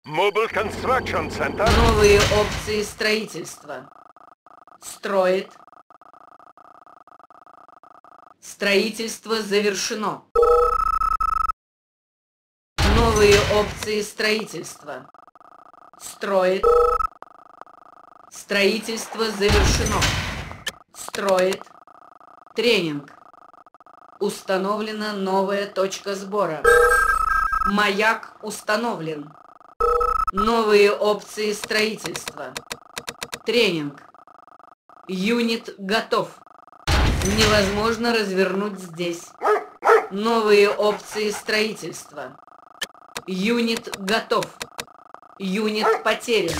Mobile Construction Center. Новые опции строительства. Строит. Строительство завершено. Новые опции строительства. Строит. Строительство завершено. Строит. Тренинг. Установлена новая точка сбора. Маяк установлен. Новые опции строительства. Тренинг. Юнит готов. Невозможно развернуть здесь. Новые опции строительства. Юнит готов. Юнит потерян.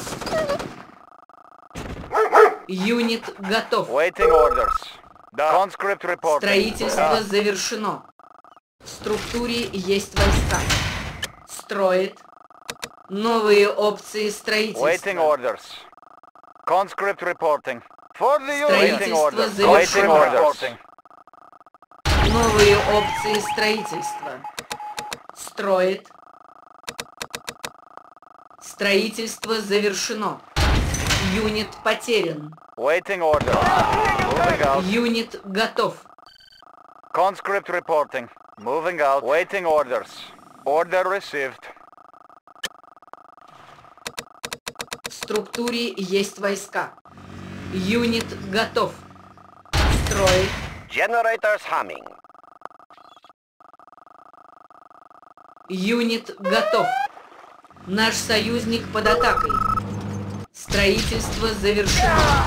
Юнит готов. Waiting orders. Conscript reporting. Строительство завершено. В структуре есть войска. Строит. Новые опции строительства. Waiting orders. Conscript reporting. For the waiting Строительство orders. завершено. Waiting orders. Новые опции строительства. Строит. Строительство завершено. Юнит потерян. Waiting orders. Moving out. Юнит готов. Conscript reporting. Moving out. Waiting orders. Order received. В структуре есть войска. Юнит готов. Строит. Generators humming. Юнит готов. Наш союзник под атакой. Строительство завершено.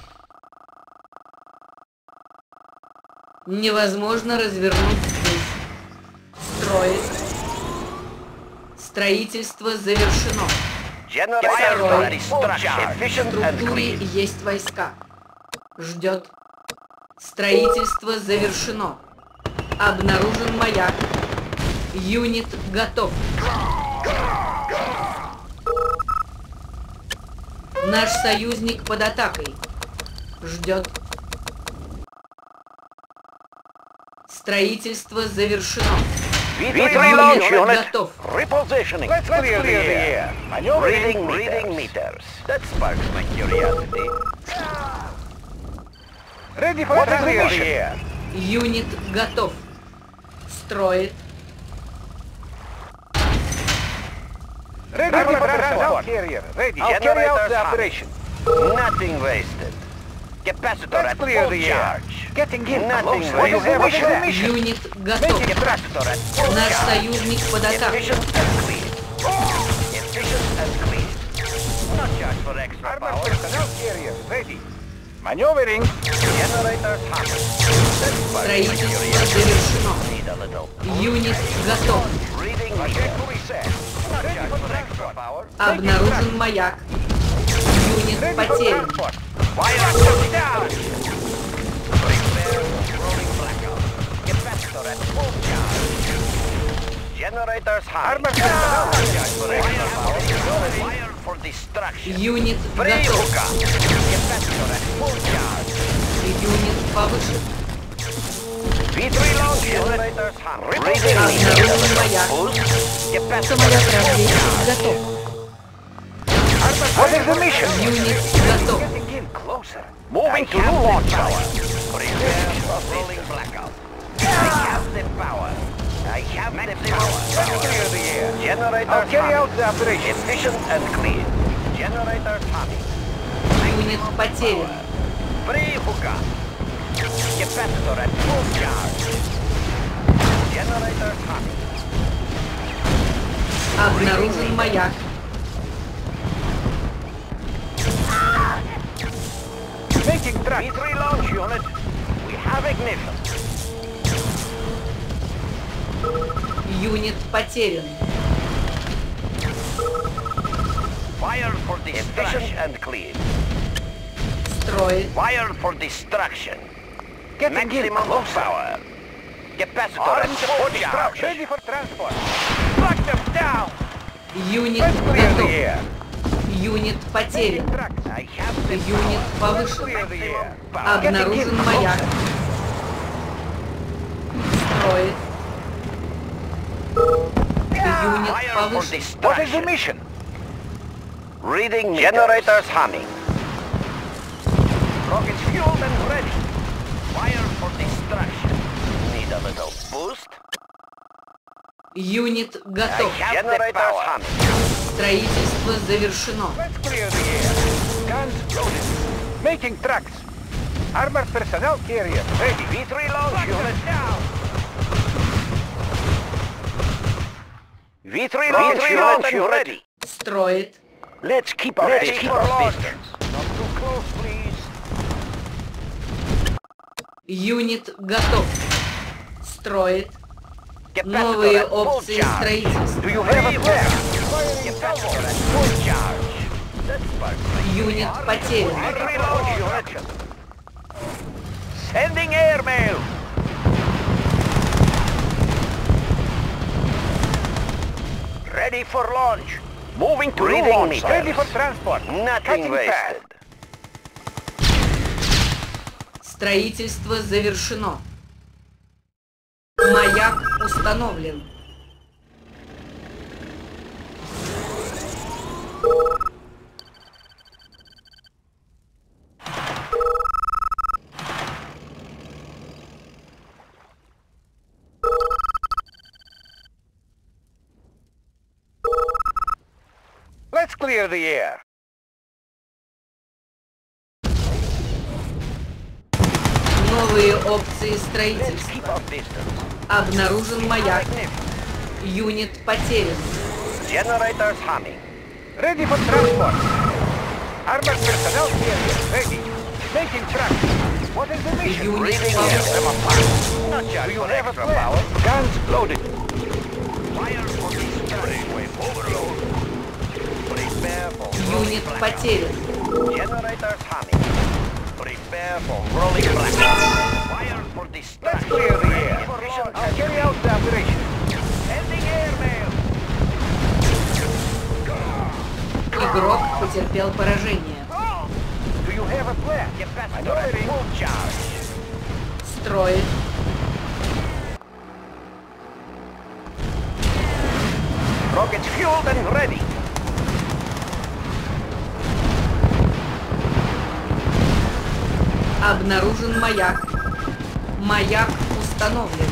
Невозможно развернуть здесь. Строит. Строительство завершено. Generators В efficient and структуре clean. есть войска. Ждет. Строительство завершено. Обнаружен маяк. Юнит готов. Наш союзник под атакой. Ждет. Строительство завершено. V3 Юнит готов. Repositioning. Let's clear the air. Reading meters. That sparks my curiosity. Ready for transmission. Юнит готов. Строит. Ready for transport. Ready. I'll carry out the operation. Nothing wasted. Capacitor at full charge. Getting in. Nothing wasted. Юнит готов. Capacitor at full Наш charge. союзник под атакой. Efficient and clean. Efficient and clean. Not charge for extra power. Carrier ready. Maneuvering. Generators hot. Строительство завершено. Need a little. Юнит готов. Reading meter. Not charge for extra power. Обнаружен маяк. Юнит потерян. Fire down. Prepare rolling blackout. Capacitor at full charge. Generators high. Not charge for extra power. Fire for destruction. Юнит Free готов. hookup. Capacitor at full charge. Юнит повышен. V3 launch. Generators high. Обнаружен маяк. Самолет разведчик готов. What is the mission? Юнит готов. Getting in closer. Moving to new launch tower. Prepare for rolling blackout. I have the power. I have the power. Clear the air. Generators I'll carry out the operation. Efficient and clean. Generators humming. Юнит потерян. Free hookup. Capacitor at full charge. Generators humming. Обнаружен маяк. Making track. V3 launch unit. We have ignition. Юнит потерян. Fire for destruction and clean. Строит. Fire for destruction. Maximum power. Capacitor at full charge. Ready for transport. Lock them down. Юнит Clear the готов. air. Юнит потерян. I have the Юнит повышен. Clear the air. Обнаружен маяк. Строит. Юнит Fire for повышен. destruction. What is the mission? Reading generators humming. Rockets fueled and ready. Fire for destruction. Need a little boost? Юнит готов. Generators humming. Строительство завершено. Let's clear the air. Guns loaded. Making tracks. Armored personnel carrier ready. V3 launch unit down. V3 launch unit ready. Строит. Let's keep our distance. Not too close, please. Юнит готов. Строит. Capacitor Новые at full опции charge. строительства. Do you have a flare? Capacitor at full charge. That's perfect. Юнит потерян. V3 launch unit. Sending airmail. Ready for launch. Moving to reading meters. Ready for transport. Nothing wasted. Строительство завершено. Маяк установлен. Let's clear the air. Новые опции Let's строительства. keep our distance. Обнаружен маяк. Юнит потерян. Generators humming. Ready for transport. Armored personnel carrier ready. Making tracks. What is the mission? Юнит Reading повышен. them apart. Not just Do you for have a extra flare? power. Guns loaded. Fire for destruction. Overload. Prepare for Юнит потерян. generators humming. Prepare for rolling blackout. Fire for Let's destruction. clear the air. Efficient I'll carry out the operation. Sending airmail. Игрок потерпел поражение. Do you have a flare? Capacitor at full charge. Строит. Rockets fueled and ready. Обнаружен маяк. Маяк установлен.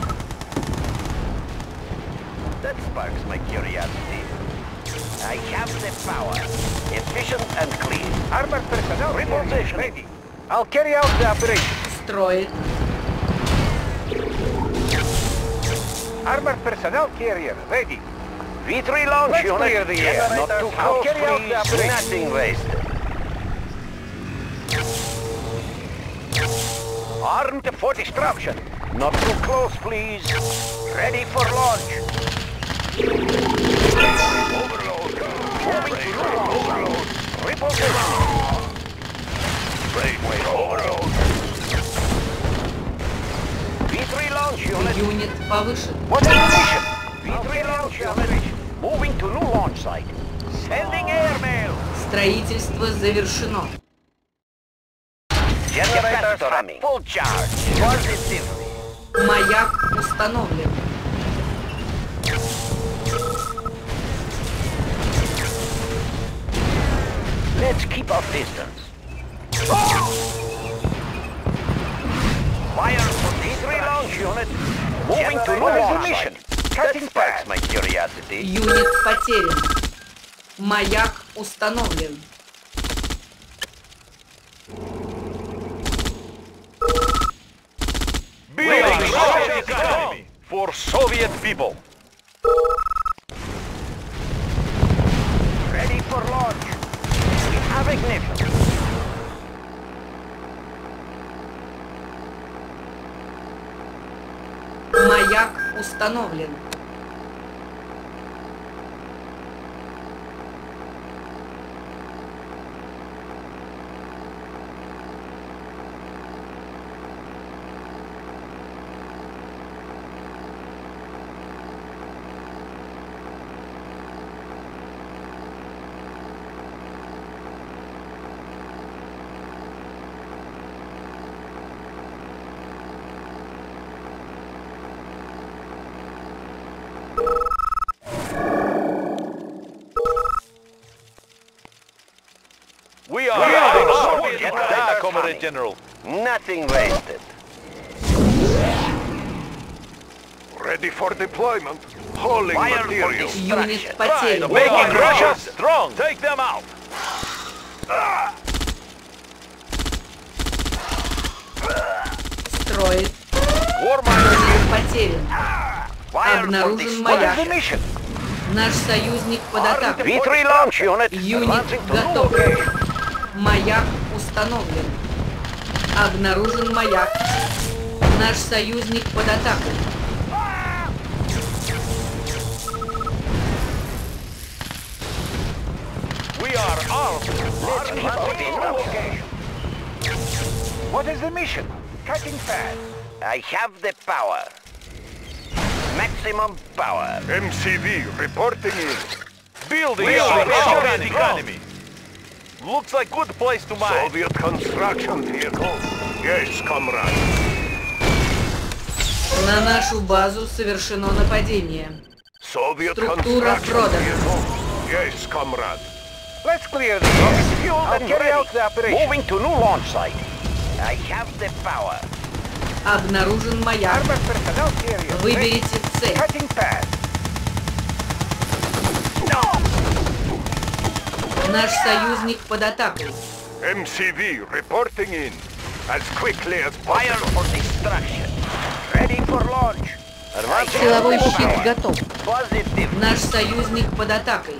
That sparks my curiosity. I have the power. Efficient and clean. Armored personnel carrier Repositioning. ready. I'll carry out the operation. Строит. Armored personnel carrier ready. V3 launch Let's unit. clear the air. Not Not too too close, close, carry out the please. operation. Nothing wasted. Armed for destruction. Not too close, please. Ready for launch. Overload. Moving to overload. Reposition. Brainwave overload. V3 launch unit. Юнит повышен. What is the mission? V3 launch unit. Moving to new launch site. Sending airmail. Строительство завершено. Generators humming. Full charge. Positive. Маяк установлен. Let's keep our distance. Fire for V3 launch unit. Moving to new launch mission. That sparks my curiosity. Юнит потерян. Маяк установлен. Building Soviet economy for Soviet people. Ready for launch. We have ignition. Маяк установлен. Affirmative, General. Nothing wasted. Ready for deployment. Hauling Fire for materials. Юнит destruction. потерян. Making Russia strong. Take them out. Строит. War miner Юнит потерян. Fire for Обнаружен destruction. маяк. mission? Наш союзник под атакой. V3 launch unit. Юнит Advancing to new готов. location. Маяк установлен. Обнаружен маяк. Наш союзник под атакой. We are armed. Let's keep on the location. What is the mission? Cutting fast. I have the power. Maximum power. MCV reporting in. Building We are the economy. Looks like good place to mine. Soviet construction vehicle. Yes, comrade. На нашу базу совершено нападение. Soviet Структура construction продана. vehicle. Yes, comrade. Let's clear the fuel and carry out the operation. Moving to new launch site. I have the power. Обнаружен маяк. Armored personnel carrier. Выберите цель. Cutting fast. Наш союзник под атакой. MCV reporting in. As quickly as Fire possible. for destruction. Ready for launch. Силовой щит готов. Positive. Наш союзник под атакой.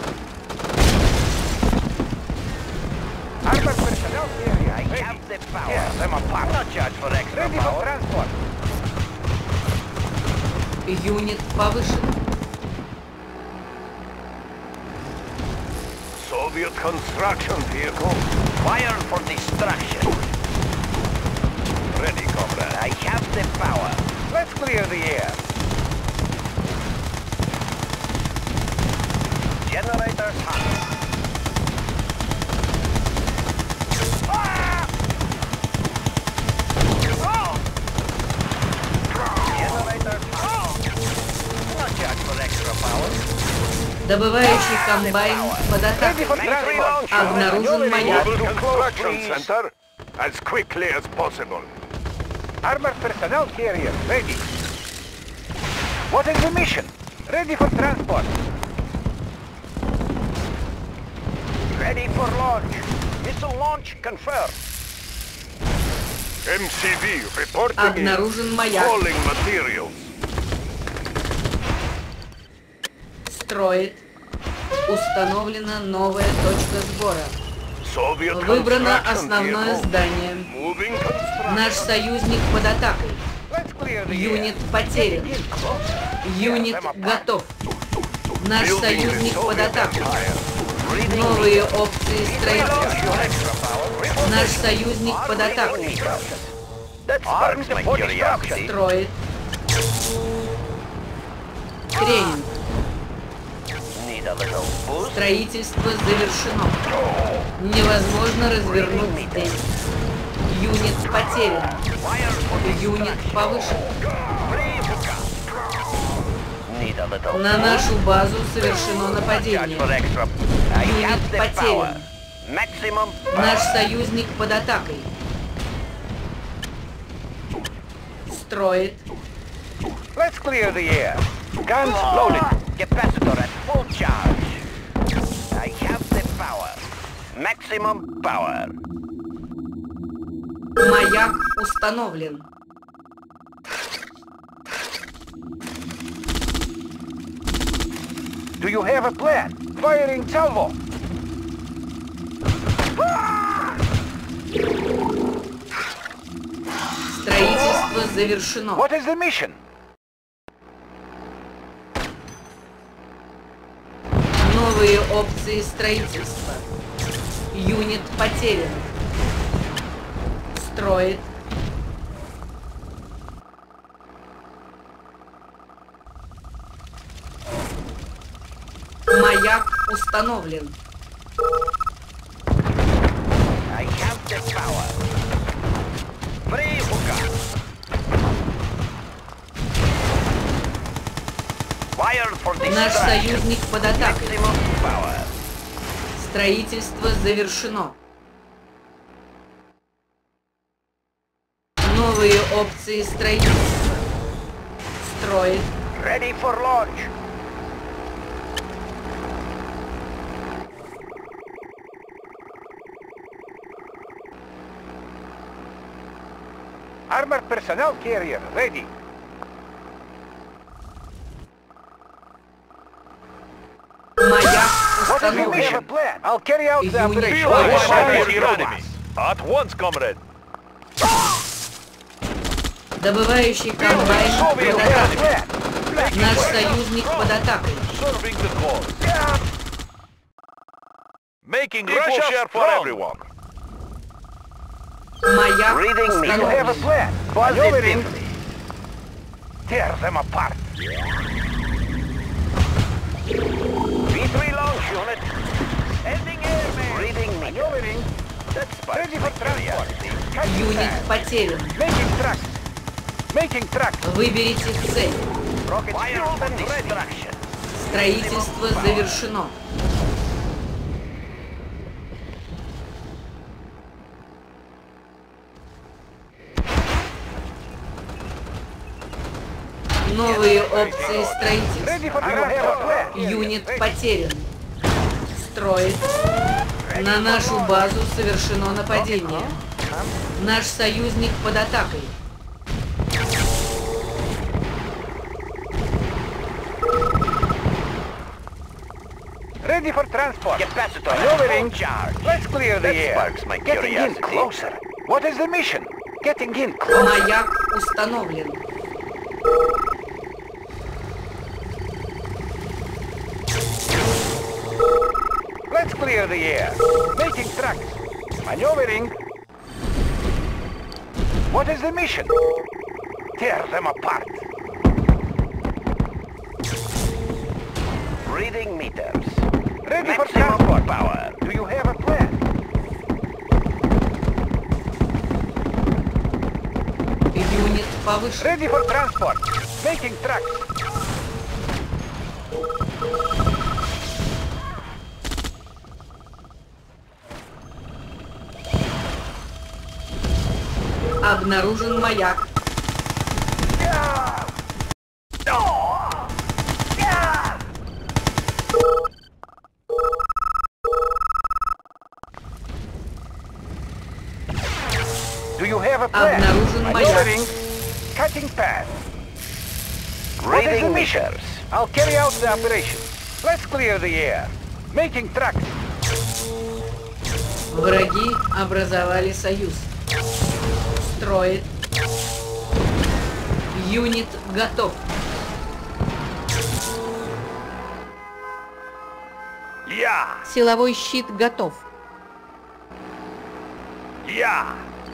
Armored personnel carrier. I have the power. Yes, I'm a part. Not charge for extra Ready power. For transport. Юнит повышен. Soviet construction vehicle. Fire for destruction. Ready, comrade. I have the power. Let's clear the air. Generators hot. Generators hot. Not charge for extra power. Добывающий комбайн под атакой. Обнаружен маяк. Mobile construction center. As quickly as possible. Armored personnel carrier, ready. What is the mission? Ready for transport. Ready for launch. Missile launch confirmed. MCV reporting in. Обнаружен маяк. Hauling materials. Строит. Установлена новая точка сбора. Soviet Выбрано construction основное vehicle. здание. Moving construction. Наш союзник под атакой. Let's clear the Юнит air. потерян. Юнит готов. Наш Building the союзник под Soviet атакой. Empire. Новые опции строительства. Extra power. Наш союзник под атакой. That sparks my curiosity. Строит. Тренинг. Need a little boost. Строительство завершено. Невозможно развернуть здесь. Юнит потерян. Fire for Юнит повышен. Need a little На нашу базу совершено Charge нападение. for extra. I Unit have the потерян. power. Maximum Наш power. союзник под атакой. Строит. Let's clear the air. Guns loaded. Capacitor at full charge. I have the power. Maximum power. Маяк установлен. Do you have a plan? Firing salvo. Строительство завершено. What is the mission? Новые опции строительства. Юнит потерян. Строит. Маяк установлен. I have the power. Прибука. Fire for Наш destruction. союзник под атакой. Maximum power. Строительство завершено. Новые опции строительства. Строит. Ready for launch. Armored personnel carrier ready. Маяк What is your установлен. mission plan? I'll carry out the Unit operation. Fire Fire fire fire enemy. At once, comrade. Добывающий комбайн Soviet под have a атакой. plan. Наш союзник под атакой. Serving the cause. Making Russia equal share for strong. everyone. Mаяк Reading me. You have a установлен. plan. Maneuvering. Positively. Tear them apart. V3 launch unit. Ending airman. Reading me. Maneuvering. That sparks Ready my for transport. curiosity. Catching Юнит fast. потерян. Making tracks. Making tracks. Выберите цель. Rocket fueled and destruction. Строительство завершено. Новые опции строительства. Ready for transport. Юнит потерян. Строит. На нашу базу совершено нападение. Наш союзник под атакой. Ready for transport. Capacitor. Maneuvering. Charge. Let's clear the That air. sparks my Getting in curiosity. closer. What is the mission? Getting in closer. Маяк установлен. Let's clear the air. Making tracks. Maneuvering. What is the mission? Tear them apart. Reading meters. Ready for Maximum transport. power. Do you have a plan? Юнит повышен. Ready for transport. Making tracks. Обнаружен маяк. Do you have a plan? Обнаружен маяк. Maneuvering. Cutting path. What is the Reading mission? meters. I'll carry out the operation. Let's clear the air. Making tracks. Враги образовали союз. Строит. Юнит готов. Yeah, Силовой щит готов. yeah.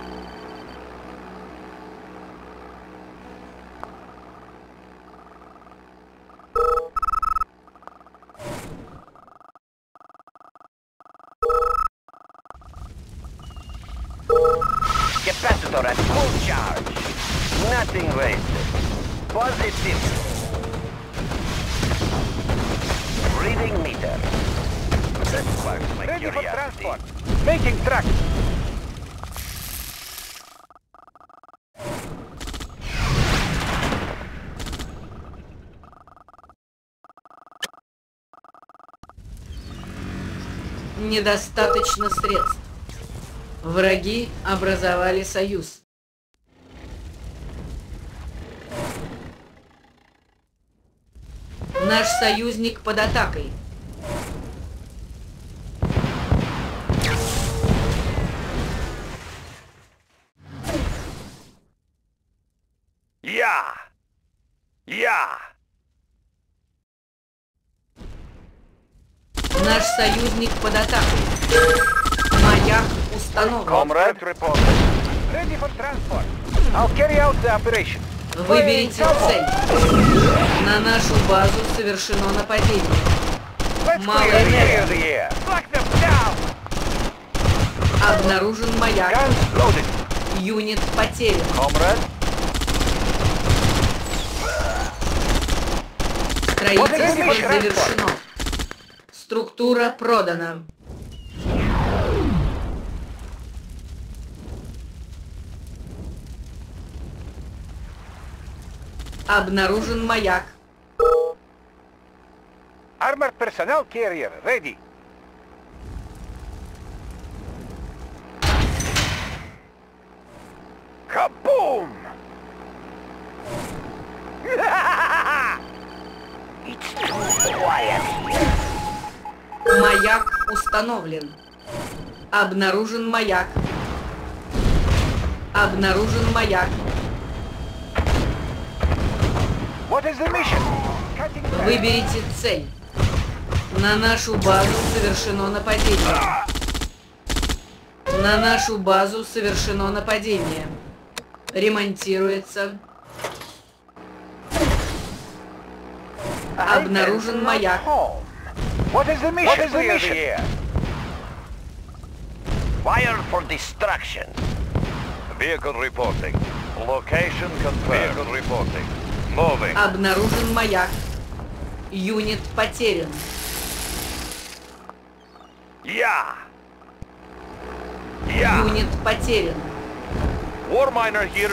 Capacitor at full charge. Nothing wasted. Positive. Reading meter. That sparks my Ready for curiosity. transport. Making tracks. Недостаточно средств. Враги образовали союз. Наш союзник под атакой. Yeah, yeah. Наш союзник под атакой. Маяк установлен. Comrade report. Ready for transport. I'll carry out the operation. Выберите цель. На нашу базу совершено нападение. Let's Малая clear энергия. the air. Lock them down. Обнаружен маяк. Guns loaded. Юнит потерян. Comrade. Строительство завершено. Структура продана. Обнаружен маяк. Armored personnel carrier ready. Kaboom! It's too quiet here. Маяк установлен. Обнаружен маяк. Обнаружен маяк. What is the mission? Cutting back. Выберите цель. На нашу базу совершено нападение. На нашу базу совершено нападение. Ремонтируется. Обнаружен маяк. Home. What is the mission? What is the mission? Fire for destruction. Vehicle reporting. Location confirmed. Vehicle reporting. Moving. Обнаружен маяк. Юнит потерян. Yeah. Yeah. Юнит потерян. War miner here.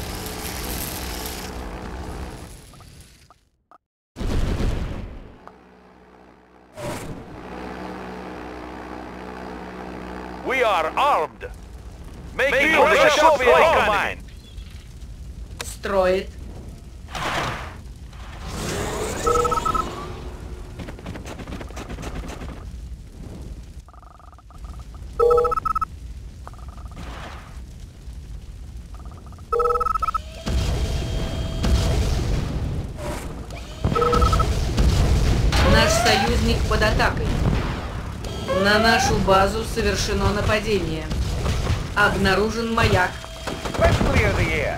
We are armed. Making Russia Soviet strong. mine. Строит. Наш союзник под атакой. На нашу базу совершено нападение. Обнаружен маяк. Let's clear the air.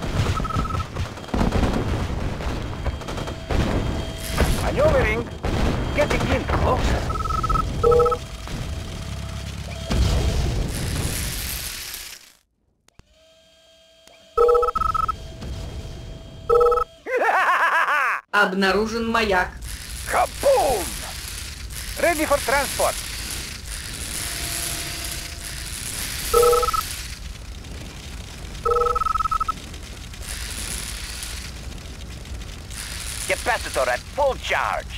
Maneuvering. Getting in closer. Обнаружен маяк. Kaboom! Ready for transport. Capacitor at full charge.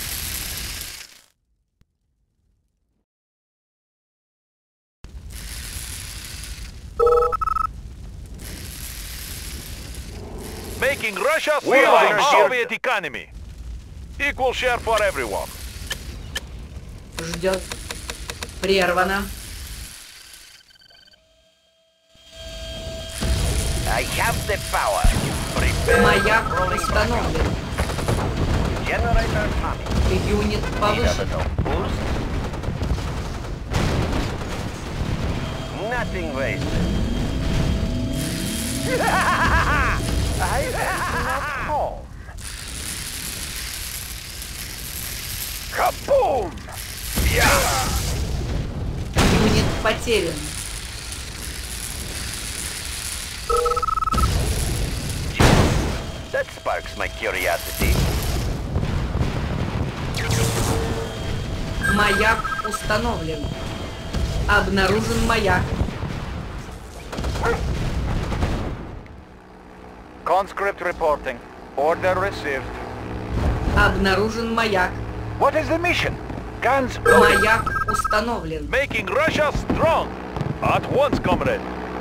Making Russia We are strong. here. Soviet economy. Equal share for everyone. Ждет. Прервано. I have the power. Prepare Маяк rolling установлен. blackout. Generator coming. Юнит Need a повышен. little boost. Nothing wasted. I am not home. Kaboom! Yeah. Юнит потерян. That sparks my curiosity. Маяк установлен. Обнаружен маяк. Conscript reporting. Order received. Обнаружен маяк. What is the mission? Guns loaded. Маяк установлен. Making Russia strong. At once, comrade.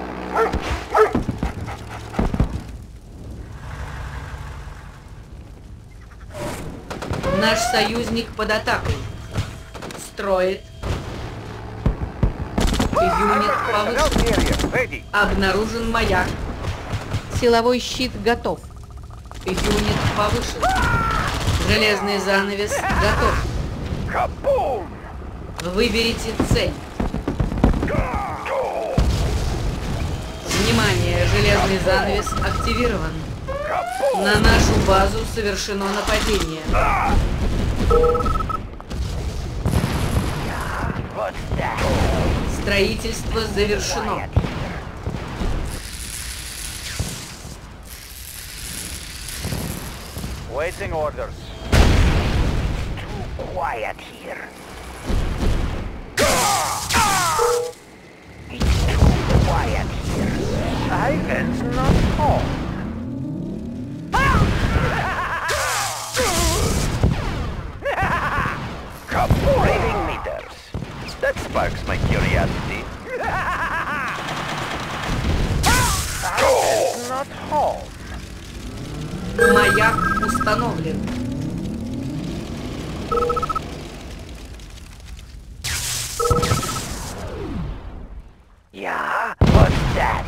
Наш союзник под атакой. Строит. Юнит Personnel повышен. carrier ready. Обнаружен маяк. Силовой щит готов. Юнит повышен. Железный занавес готов. Kaboom! Выберите цель. Внимание, железный занавес активирован. На нашу базу совершено нападение. What's that? Строительство завершено. Waiting orders. Too quiet here. It's too quiet here. I am not home. Маяк установлен. Yeah, what's that?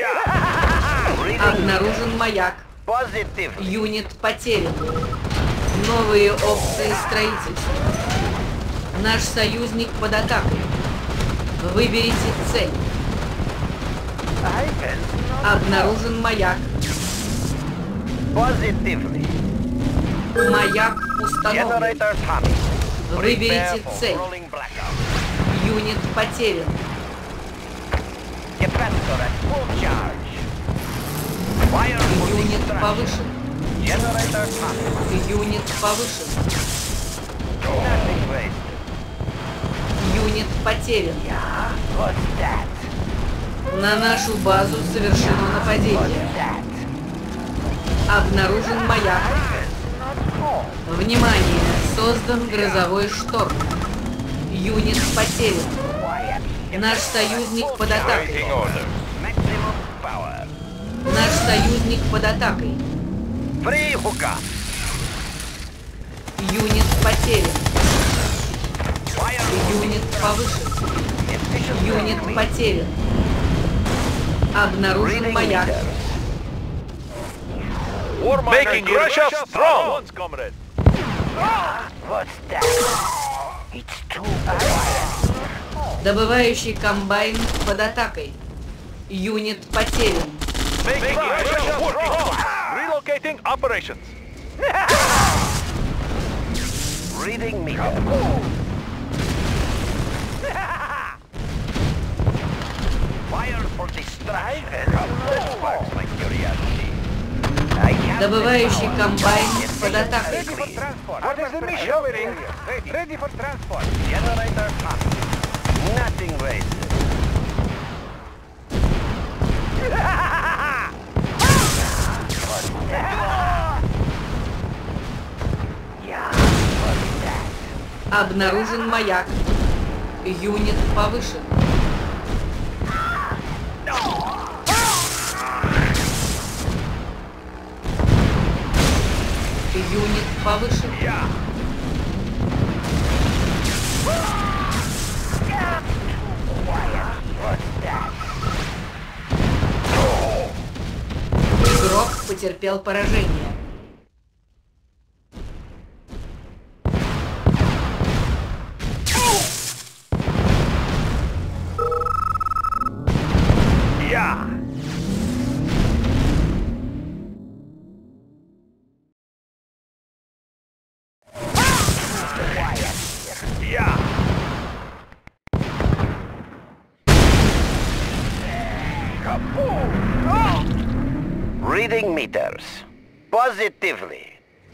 Обнаружен маяк. Positive. Юнит потерян. Новые опции строительства. Наш союзник под атакой. Выберите цель. Обнаружен маяк. Positively. Маяк установлен. Generator humming. Выберите Prepare for цель. rolling blackout. Юнит потерян. Capacitor at full charge. Fire for Юнит destruction. повышен. Generator humming. Юнит повышен. Nothing wasted. Юнит потерян. Yeah, what's that? На нашу базу совершено нападение. That. Обнаружен маяк. Внимание! Создан грозовой шторм. Юнит потерян. Quiet. Наш союзник под атакой. Maximum power. Наш союзник под атакой. Free hookup. Юнит потерян. Fire Юнит повышен. efficient. Юнит потерян. Обнаружен Reading маяк. meters. Making Russia strong! What's that? It's too quiet. Добывающий комбайн под атакой. Юнит потерян. Making Russia strong! Relocating operations. Reading meter. Fire for destruction. That sparks my curiosity. I have the Добывающий power. комбайн под атакой. Ready for transport. What is the mission? Ready for transport. Generator hot. Nothing wasted. Yeah, what's that? Обнаружен маяк. Юнит повышен. Юнит повышен. Игрок потерпел поражение. Reading meters. Positively.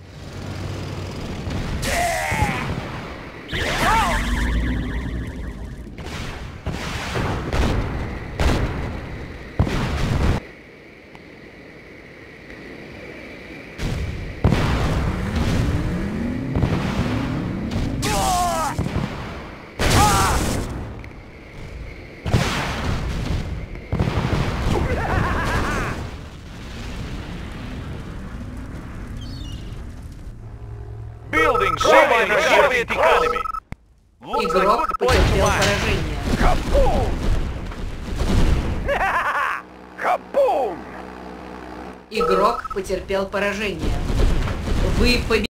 Building Soviet economy. Игрок потерпел поражение. Kaboom! Игрок потерпел поражение. Вы победили.